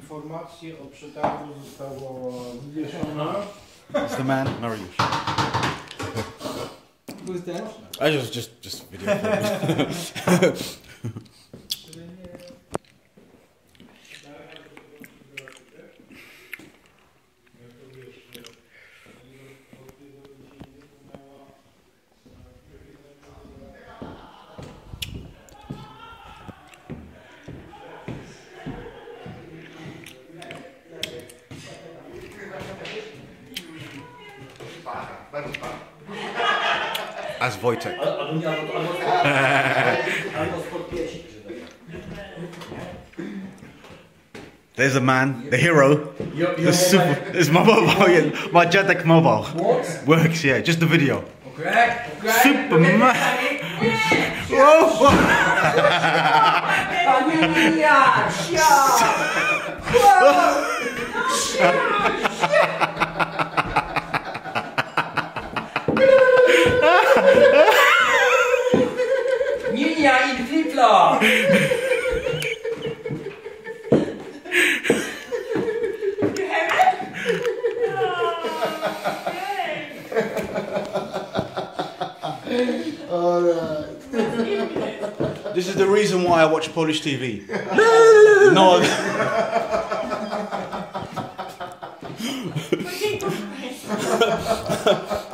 Informacje o przetargu zostało wywieszone. It's the man, Mariusz. Who's that? I just video for As Wojtek. There's a man, the hero. The super. It's my mobile. Yeah, my Jadek mobile. What? Works. Yeah, just the video. Okay. Superman. Whoa. Ninia in flip-flop! This is the reason why I watch Polish TV. No.